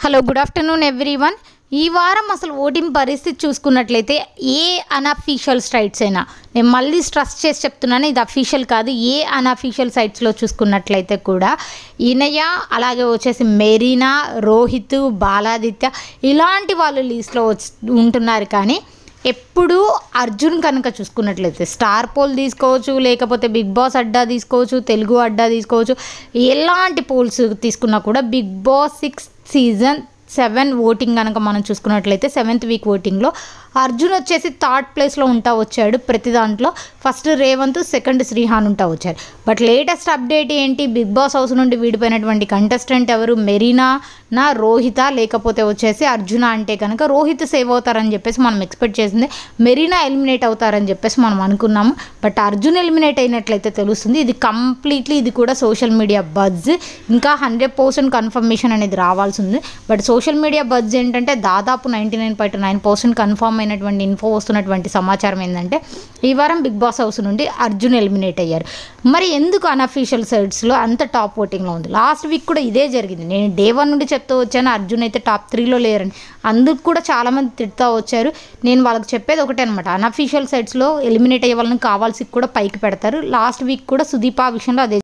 Hello good afternoon everyone. ఈ వారం అసలు ఓటింగ్ పరిస్థితి చూసుకున్నట్లయితే ఏ అన్అఫీషియల్ సైట్స్ అయినా, నేను మళ్ళీ స్ట్రెస్ చేసి చెప్తున్నాను, ఇది అఫీషియల్ కాదు, ఏ అన్అఫీషియల్ సైట్స్లో చూసుకున్నట్లయితే కూడా ఈనయ, అలాగే వచ్చేసి మెరీనా, రోహిత్, బాలాదిత్య ఇలాంటి వాళ్ళు లీస్ట్లో ఉంటున్నారు. కానీ ఎప్పుడు అర్జున్ కనుక చూసుకున్నట్లయితే స్టార్ పోల్ తీసుకోవచ్చు, లేకపోతే బిగ్ బాస్ అడ్డా తీసుకోవచ్చు, తెలుగు అడ్డా తీసుకోవచ్చు, ఎలాంటి పోల్స్ తీసుకున్నా కూడా బిగ్ బాస్ 6 సీజన్ 7 ఓటింగ్ కనుక మనం చూసుకున్నట్లయితే 7th వీక్ ఓటింగ్లో అర్జున్ వచ్చేసి 3rd ప్లేస్లో వచ్చాడు ప్రతి దాంట్లో. ఫస్ట్ రేవంత్, సెకండ్ శ్రీహాన్ వచ్చారు. బట్ లేటెస్ట్ అప్డేట్ ఏంటి, బిగ్ బాస్ హౌస్ నుండి విడిపోయినటువంటి కంటెస్టెంట్ ఎవరు, మెరీనా నా, రోహిత, లేకపోతే వచ్చేసి అర్జున అంటే కనుక రోహిత్ సేవ్ అవుతారని చెప్పేసి మనం ఎక్స్పెక్ట్ చేసింది, మెరీనా ఎలిమినేట్ అవుతారని చెప్పేసి మనం అనుకున్నాము. బట్ అర్జున్ ఎలిమినేట్ అయినట్లయితే తెలుస్తుంది. ఇది కంప్లీట్లీ ఇది కూడా సోషల్ మీడియా బజ్, ఇంకా 100% కన్ఫర్మేషన్ అనేది రావాల్సి ఉంది. బట్ సోషల్ మీడియా బజ్ ఏంటంటే దాదాపు 99.9% కన్ఫర్మ్ అయినటువంటి ఇన్ఫో వస్తున్నటువంటి సమాచారం ఏంటంటే ఈ వారం బిగ్ బాస్ హౌస్ నుండి అర్జున్ ఎలిమినేట్ అయ్యారు. మరి ఎందుకు అన్అఫీషియల్ సైట్స్లో అంత టాప్ ఓటింగ్లో ఉంది? లాస్ట్ వీక్ కూడా ఇదే జరిగింది. నేను డే 1 నుండి చెప్తూ వచ్చాను అర్జున్ అయితే టాప్ 3లో లేరని. అందుకు కూడా చాలామంది తిడుతూ వచ్చారు. నేను వాళ్ళకి చెప్పేది ఒకటే అనమాట, అన్అఫీషియల్ సైట్స్లో ఎలిమినేట్ అయ్యే వాళ్ళని కావాల్సి కూడా పైకి పెడతారు. లాస్ట్ వీక్ కూడా సుదీప విషయంలో అదే